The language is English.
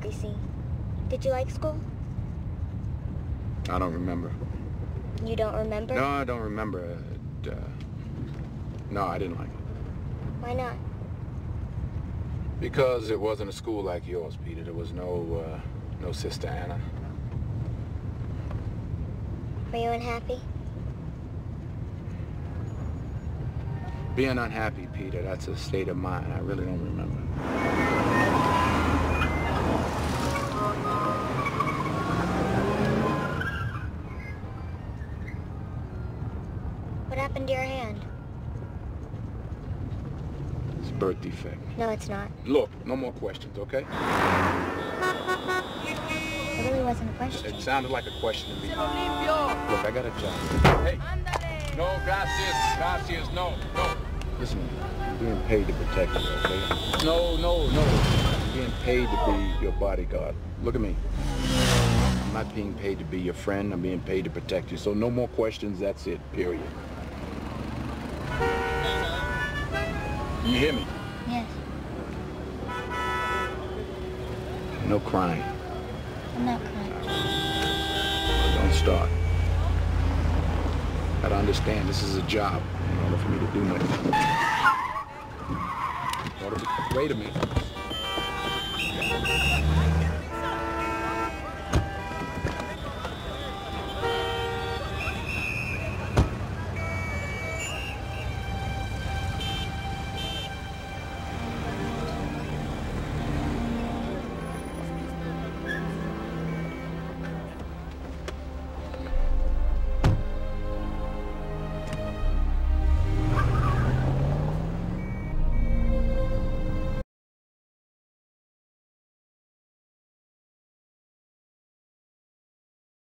Creasy. Did you like school? I don't remember. You don't remember? No, I don't remember. No, I didn't like it. Why not? Because it wasn't a school like yours, Peter. There was no Sister Anna. Were you unhappy? Being unhappy, Peter, that's a state of mind. I really don't remember. What happened to your hand? It's a birth defect. No, it's not. Look, no more questions, okay? It really wasn't a question. It sounded like a question to me. Look, I got a job. Hey. No, gracias, no. Listen, I'm being paid to protect you, okay? No. I'm being paid to be your bodyguard. Look at me. I'm not being paid to be your friend. I'm being paid to protect you. So no more questions. That's it, period. You hear me? Yes. No crying. I'm not crying. Don't start. Gotta understand, this is a job in order for me to do nothing. Wait a minute.